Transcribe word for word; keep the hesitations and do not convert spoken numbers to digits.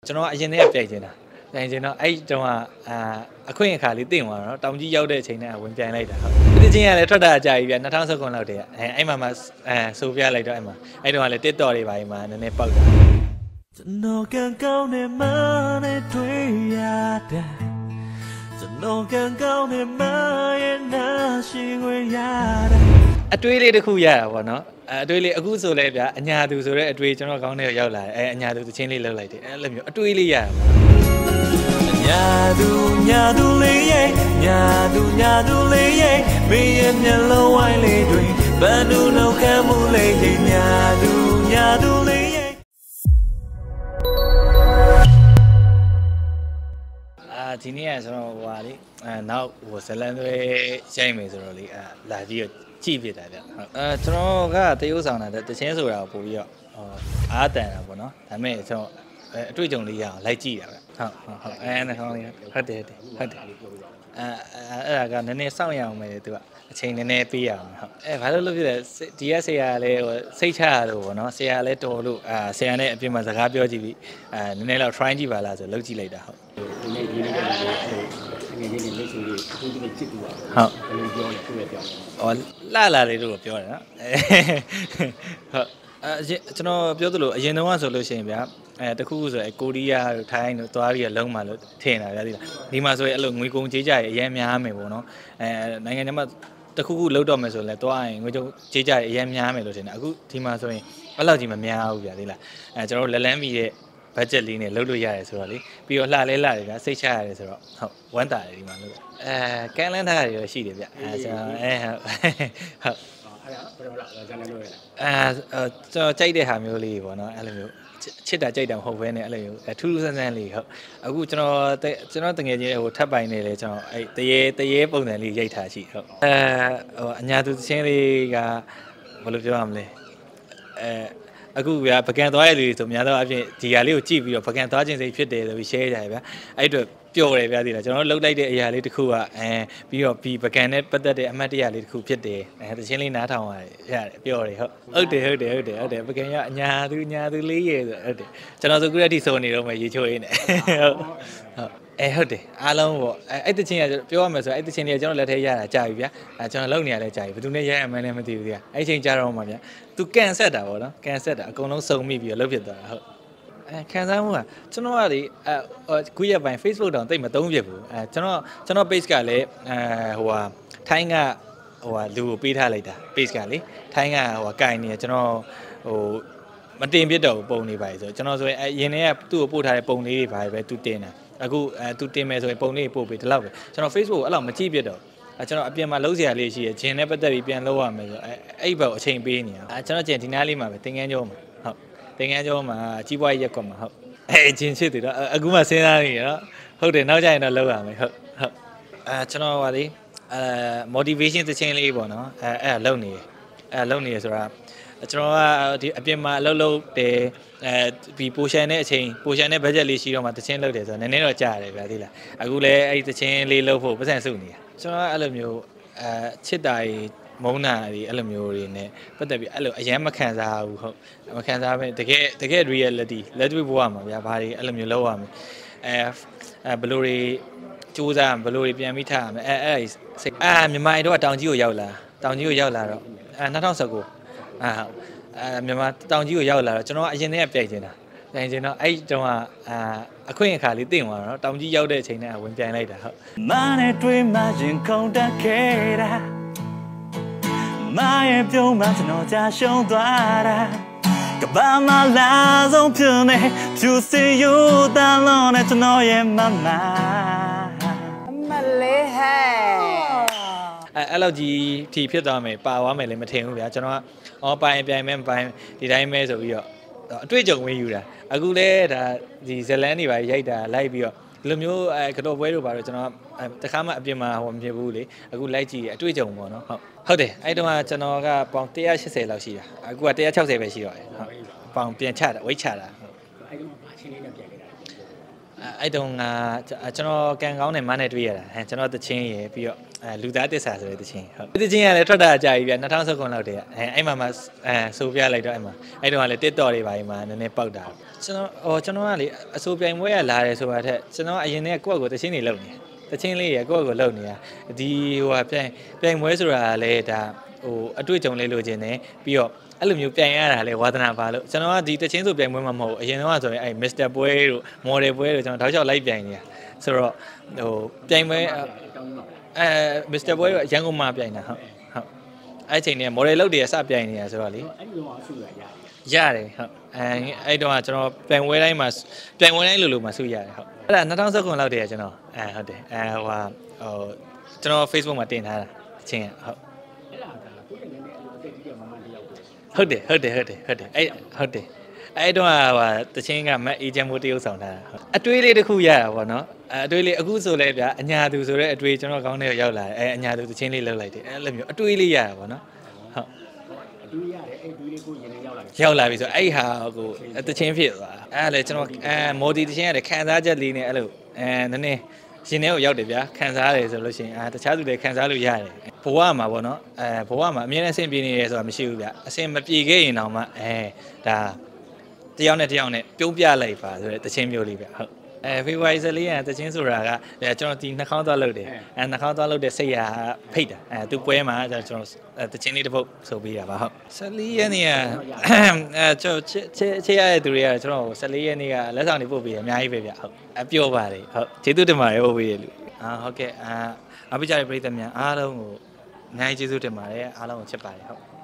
ကျွန်တော်အရင်တည်းကပြိုင်နေတာပြိုင်ချင်တော့အဲ့တုန်းကအာအခွင့်အခါလေးတင်သွားတော့တောင်ကြီးရောက်တဲ့အချိန်နဲ့ဝင်ပြိုင်လိုက်တာဟုတ်ဒီချင်းကလည်းထွက်တာအကြကြီးဗျ၂၀၁၉လောက်တည်းကအဲအဲ့မှာမှအဲဆိုပြလိုက်တော့အဲ့မှာအဲ့တုန်းကလည်း TikTok တွေပါဒီမှာနည်းနည်းပေါက်တာကျွန်တော်ကံကောင်းနေမှနဲ့တွေ့ရတဲ့ကျွန်တော်ကံကောင်းနေမှရဲ့နာရှိခွင့်ရတဲ့အတွေးလေးတစ်ခုရတာပေါ့နော်အတွေးလေးအခုဆိုလဲဗျာအညာသူဆိုတဲ့အတွေးကျွန်တော်ကောင်းတဲ့ရောက်လာတယ်အဲအညာသူသချင်းလေးလှုပ်လိုက်တယ်အဲ့လိုမျိုးအတွေးလေးရတာအညာသူညာသူလေးရဲ့ညာသူညာသူလေးရဲ့မင်းရဲ့မျက်လုံးဝိုင်းလေးတွေဘန်သူနှုတ်ခမ်းမှုလေးရဲ့ညာသူညာသူလေးရဲ့အာဒီနေ့ကကျွန်တော်ဟိုဟာလေအဲနောက်ဟိုဇလန်တွေရိုက်မယ်ဆိုတော့လေအာလာပြီးတော့ကြည့်ပြတာဗျဟုတ်အဲကျွန်တော်ကတရုပ်ဆောင်တာတချင်းဆိုတာကိုပို့ပြီးတော့အားတန်တာပေါ့နော်ဒါပေမဲ့ကျွန်တော်အတွေ့အကြုံလေးရအောင်လိုက်ကြည့်တာဗျဟုတ်ဟုတ်ဟုတ်အဲနှာခေါင်းလေးဟုတ်တယ်ဟုတ်တယ်ဟုတ်တယ်အဲအဲ့ဒါကနည်းနည်းစောင့်ရအောင်မယ်သူကအချိန်နည်းနည်းပေးရအောင်ဟုတ်အဲဘာလို့လို့ဖြစ်လဲဒီကဆရာလည်းဟိုစိတ်ချရလို့ပေါ့နော်ဆရာလည်းတော်လို့အာဆရာနဲ့အပြင်မှာစကားပြောကြည့်ပြီးအဲနည်းနည်းတော့ try ကြည့်ပါလားဆိုလုပ်ကြည့်လိုက်တာဟုတ်ဒီနေ့ဒီနေ့ကလည်းငယ်ငယ်လေးလက်ရှိလေးအခုဒီနေ့ချစ်တူပါဟုတ်ဘယ်လိုပြောလဲသူ့ရဲ့ပြောဩလှလာလေးတို့ပြောတယ်နော်ဟုတ်အဲကျွန်တော်ပြောသလိုအရင်တုန်းကဆိုလို့ရှိရင်ဗျာအဲတခုခုဆိုအဲကိုရီးယားတို့ထိုင်းတို့သွားပြီးလုံးမှာလို့ထင်တာဗျာဒီလားဒီမှာဆိုရင်အဲ့လိုငွေကုန်ကြေးကြရအရင်များမယ်ပေါ့နော်အဲနိုင်ငံခြားမှာတခုခုလောက်တော့မယ်ဆိုရင်လည်းသွားရင်ငွေကြုံကြေးကြရအရင်များမယ်လို့ထင်တာအခုဒီမှာဆိုရင်အဲ့လောက်ကြီးမများဘူးဗျာဒီလားအဲကျွန်တော်လက်လန်းပြီးတဲ့ဘတ်ဂျက်လေးနဲ့လုပ်လို့ရတယ်ဆိုတော့လေပြီးတော့လှလဲလှတယ်ဗျာစိတ်ချရတယ်ဆိုတော့ဟုတ်ဝမ်းတာတယ်ဒီမှာလို့အဲကန်းလန်းထားရတယ်ရှိတယ်ဗျအဲကျွန်တော်အဲဟုတ်ဟုတ်အဲ့ဒါဘယ်လိုလဲဇာတ်လမ်းလို့ရအဲကျွန်တော်ကြိုက်တဲ့ဟာမျိုးလေးပေါ့နော်အဲ့လိုမျိုးချစ်တာကြိုက်တာမဟုတ်ဘဲနဲ့အဲ့လိုမျိုးထူးထူးဆန်းဆန်းလေးဟုတ်အခုကျွန်တော်ကျွန်တော်တငယ်ချင်းဟိုထပ်ပိုင်နေလေကျွန်တော်အဲ့တရေတရေပုံစံလေးရိုက်ထားရှိဟုတ်အဲဟိုအညာသူချင်းလေးကဘယ်လိုပြောရမလဲအဲအခုဗျာပကံသွားရတဲ့လူတွေဆိုများတော့အပြင်ဒီဟာလေးကိုကြည့်ပြီးတော့ပကံသွားခြင်းစိတ်ဖြစ်တယ်ဆိုပြီး share ကြရဗျာအဲ့အတွက်ပျော်တယ်ဗျာဒီလားကျွန်တော်လှုပ်လိုက်တဲ့အရာလေးတစ်ခုကအဲပြီးတော့ဒီပကံနဲ့ပတ်သက်တဲ့အမှတ်တရလေးတစ်ခုဖြစ်တယ်အဲတချင်းလေးနားထောင်ရတယ်ပျော်တယ်ဟုတ်ဟုတ်တယ်ဟုတ်တယ်ဟုတ်တယ်ဟုတ်တယ်ပကံကအညာသူညာသူလေးရေဆိုဟုတ်တယ်ကျွန်တော်ဆိုခုတည်းထိစုံနေတော့မှရေချိုးရင်းနဲ့ဟုတ်ဟုတ်အဲဟုတ်တယ်အားလုံးပေါ့အဲအဲ့တချင်းကပြောရမယ်ဆိုအဲ့တချင်းလေးကကျွန်တော်လက်ထဲရတာကြာပြီဗျာအဲကျွန်တော်လုံနေရလဲကြာပြီဘယ်သူနဲ့ရရမှန်းလည်းမသိဘူးဗျာအဲ့ချိန်ကြာတော့မှဗျာသူကန်ဆက်တာပေါ့နော်ကန်ဆက်တာအကုန်လုံးစုံမိပြီးတော့လှုပ်ဖြစ်သွားတာဟုတ်အဲခံစားမှုကကျွန်တော်ကလေအဲခုရက်ပိုင်း Facebook တောင်တိတ်မသုံးပြဘူးအဲကျွန်တော်ကျွန်တော် page ကလည်းအဲဟိုဟာထိုင်းကဟိုဟာလူကိုပေးထားလိုက်တာ page ကလေထိုင်းကဟိုဟာကင်နေကျွန်တော်ဟိုမတင်ပြတော့ပုံနေပါလေဆိုကျွန်တော်ဆိုရင်အရင်တည်းကသူ့ကိုပို့ထားတဲ့ပုံလေးတွေပါပဲသူတင်တာအခုအဲသူတင်မယ်ဆိုရင်ပုံလေးပို့ပေးဒီလောက်ပဲကျွန်တော် Facebook ကိုအဲ့လောက်မကြည့်ပြတော့အဲကျွန်တော်အပြင်မှာလုံးစရာလေးရှိရဂျင်နဲ့ပတ်သက်ပြီးပြန်လုပ်ရမယ်ဆိုအဲအဲ့ဘက်အချိန်ပေးနေတာအဲကျွန်တော်ဂျင်ဒီနားလေးမှာပဲသင်ငန်းကျောင်းမှာဟုတ်သင်ငန်းကျောင်းမှာကြီးပွားရေးရက်ကွက်မှာဟုတ်အဲဂျင်ဖြစ်တယ်တော့အခုမှစဉ်းစားနေရတော့ဟုတ်တယ်နောက်ကျရင်တော့လုပ်ရမယ်ဟုတ်ဟုတ်အဲကျွန်တော်ဟာလေအဲ motivation သချင်းလေးပေါ့နော်အဲအဲ့ဒါလုပ်နေတယ်အဲလုပ်နေရဆိုတာကျွန်တော်ကဒီအပြင်မှာအလုပ်လုပ်တယ်အဲဒီ portion နဲ့အချိန် portion နဲ့ budget လေးရှိတော့မှတချင်းလုပ်တယ်ဆိုတော့နည်းနည်းတော့ကြာတယ်ဗျာသိလားအခုလည်းအဲ့ဒီတချင်းလေးလုပ်ဖို့ပတ်စံစုနေတာကျွန်တော်ကအဲ့လိုမျိုးအဲချစ်တာကြီးမုန်းတာတွေအဲ့လိုမျိုးတွေနဲ့ပတ်သက်ပြီးအဲ့လိုအရင်မခံစားဘူးဟုတ်မခံစားပဲတကယ်တကယ် reality လက်တွေ့ဘဝမှာဗျာဘာတွေအဲ့လိုမျိုးလုပ်ရမယ်အဲအဲဘလိုတွေစူးစမ်းဘလိုတွေပြန်ပြီးထားရမယ်အဲအဲ့စိတ်အာမြန်မာအိမ်တော့တောင်ကြီးကိုရောက်လာတောင်ကြီးကိုရောက်လာတော့အဲ၂၀၁၉အာအဲမြန်မာတောင်ကြီးကိုရောက်လာတော့ကျွန်တော်အရင်တည်းကပြိုင်နေတာပြိုင်ချင်တော့အဲ့တုန်းကအာအခွင့်အခါလေးတင်သွားတော့တောင်ကြီးရောက်တဲ့အချိန်နဲ့ဝင်ပြိုင်လိုက်တာဟုတ်မာနဲ့တွေ့မှရင်ခုန်တက်ခဲ့တာမာရဲ့ပြုံးမှကျွန်တော်ကြာရှုံးသွားတာကဘာမလာဆုံးဖြစ်နေဖြူစင်ယူတန်လုံးနဲ့ကျွန်တော်ရဲ့မမမလေးဟဲ့အဲအဲ့လောက်ကြီးထီဖြစ်သွားမယ်ပါသွားမယ်လည်းမထင်ဘူးဗျာကျွန်တော်ကအော်ပိုင်ပြိုင်မယ်ပိုင်ဒီတိုင်းပဲဆိုပြီးတော့အတွေ့အကြုံဝင်ယူတာအခုလဲဒါဒီဇလန်တွေပါရိုက်တာလိုက်ပြီးတော့ဒီလိုမျိုးအဲကတော့ပွဲတို့ပါတော့ကျွန်တော်တခါမှအပြင်မှာဟိုမဖြစ်ဘူးလေအခုလိုက်ကြည့်အတွေ့အကြုံပေါ့နော်ဟုတ်ဟုတ်တယ်အဲ့တုန်းကကျွန်တော်ကပေါင်၁၈၀လောက်ရှိတာအခုက၁၆၀ပဲရှိတော့တယ်ဟုတ်ပေါင်ပြန်ချတာဝိတ်ချတာဟုတ်အဲ့ဒီမှာဘာချင်းလေးနဲ့ပြန်နေတာအဲ့တုန်းကကျွန်တော်ကန်ကောင်းနဲ့မနဲ့တွေ့ရတာအဲကျွန်တော်တချင်းရယ်ပြီးတော့အဲလူသားတစ္ဆာဆိုတဲ့တချင်းဟုတ်တချင်းကလည်းထွက်တာအကြကြီးဗျ၂၀၁၉လောက်တည်းကအဲအဲ့မှာမှအဲဆိုပြလိုက်တော့အဲ့မှာအဲ့တုန်းကလည်း TikTok တွေပါကြီးမှာနည်းနည်းပေါက်တာကျွန်တော်ဟိုကျွန်တော်ကလေအဆိုပြိုင်ပွဲရလာတယ်ဆိုတာထက်ကျွန်တော်အရင်ကကိုယ့်ကိုယ်တချင်းတွေလုပ်နေတချင်းလေးရကိုယ့်ကိုယ်လုပ်နေတာဒီဟိုပြိုင်ပြိုင်ပွဲဆိုတာလည်းဒါဟိုအတွေ့အကြုံလေးလိုချင်တယ်ပြီးတော့အဲ့လိုမျိုးပြိုင်ရတာလေဝါသနာပါလို့ကျွန်တော်ကဒီတချင်းဆိုပြိုင်ပွဲမှာမဟုတ်ဘူးအရင်တော့ဆိုရင်အဲ့ Mister ပွဲတို့ Model ပွဲတို့ကျွန်တော်တောက်လျှောက်လိုက်ပြိုင်နေတာဆိုတော့ဟိုပြိုင်ပွဲအဲ Mister ပွဲရန်ကုန်မှာပြိုင်တာဟုတ်ဟုတ်အဲ့ချိန်နဲ့ Model လုပ်တယ်စပြိုင်နေတာဆိုတော့လေအဲ့ဒီတော့အဆူရရတယ်ရတယ်ဟုတ်အဲအဲ့တော့ကျွန်တော်ပြိုင်ပွဲတိုင်းမှာပြိုင်ပွဲတိုင်းလိုလိုမှာဆုရတယ်ဟုတ်အဲ့ဒါ၂၀၁၉လောက်တည်းကကျွန်တော်အဲဟုတ်တယ်အဲဟိုဟာဟိုကျွန်တော် Facebook မှာတင်ထားတာအချင်းဟုတ်ဟုတ်တယ်ဟုတ်တယ်ဟုတ်တယ်ဟုတ်တယ်အဲ့ဟုတ်တယ်အဲ့တော့ဟိုတချင်းကမက်အေဂျင့်မိုးတရုပ်ဆောင်တာအတွေးလေးတစ်ခုရတာပေါ့နော်အတွေးလေးအခုဆိုလဲဗျာအညာသူဆိုတဲ့အတွေးကျွန်တော်ကောင်းတဲ့ရောက်လာတယ်အဲအညာသူတချင်းလေးလှုပ်လိုက်တယ်အဲ့လိုမျိုးအတွေးလေးရတာပေါ့နော်ဟုတ်အတွေးရတယ်အဲ့တွေးလေးကိုရင်ထဲရောက်လာပြီရောက်လာပြီဆိုအဲ့ဟာကိုတချင်းဖြစ်သွားအဲ့လေကျွန်တော်အဲမော်ဒီတချင်းရတယ်ခံစားချက်လေးနဲ့အဲ့လိုအဲနည်းနည်းရှင်ထဲကိုရောက်တယ်ဗျာခံစားရတယ်ဆိုလို့ရှိရင်အာတခြားသူတွေခံစားလို့ရတယ်ဘဝမှာပေါ့နော်အဲဘဝမှာအမြဲတမ်းအဆင်ပြေနေရဲဆိုတာမရှိဘူးဗျအဆင်မပြေခဲ့ရင်တော့မှအဲဒါတယောက်နဲ့တယောက်နဲ့ပြုံးပြလိုက်ပါဆိုတဲ့တချင်းမျိုးလေးဗျဟုတ်အဲဖေဖော်ဝါရီလရဲ့တချင်းဆိုတာကကျွန်တော်ဒီနှာခေါင်းသွားလုပ်တယ်အဲနှာခေါင်းသွားလုပ်တဲ့စိတ်ရဖိတ်တာအဲသူပွဲမှာကျွန်တော်တချင်းလေးတစ်ပုတ်ဆိုပေးတာပါဟုတ်ဆယ်လေးရက်နေ့ကအဲကျွန်တော်ချေချေရတဲ့သူတွေကကျွန်တော်ဆယ်လေးရက်နေ့ကလက်ဆောင်တွေပို့ပေးရအများကြီးပဲဗျဟုတ်အပြောပါတယ်ဟုတ်ကျေးဇူးတင်ပါတယ်ပို့ပေးရလူအာဟုတ်ကဲ့အာအပိကြတဲ့ပရိသတ်များအားလုံးကိုအများကြီးကျေးဇူးတင်ပါတယ်အားလုံးကိုချစ်ပါတယ်ဟုတ်